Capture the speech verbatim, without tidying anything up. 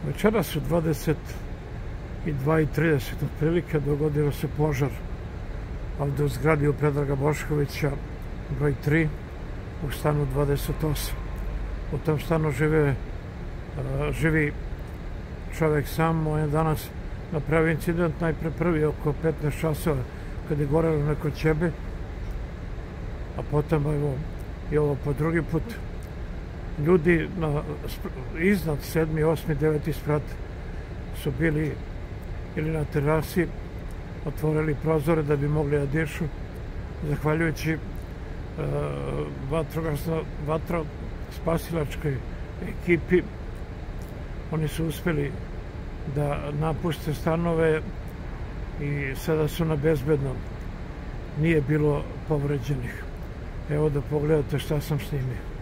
Večeras su dvadeset dva i trideset otprilike, dogodio se požar ovde u zgradi u Predraga Boškovića broj tri u stanu dvadeset osam. U tom stanu žive, živi čovek sam. On je danas napravio incident najpre prvi oko petnaest časova kad je gorelo neko ćebe, a potom evo i ovo po drugi put. Ljudi na, iznad sedmi, osmi, deveti sprat su bili ili na terasi, otvorili prozore da bi mogli da dišu. Zahvaljujući uh, vatro spasilačkoj ekipi, oni su uspeli da napuste stanove i sada su na bezbednom. Nije bilo povređenih. Evo da pogledate šta sam snimio.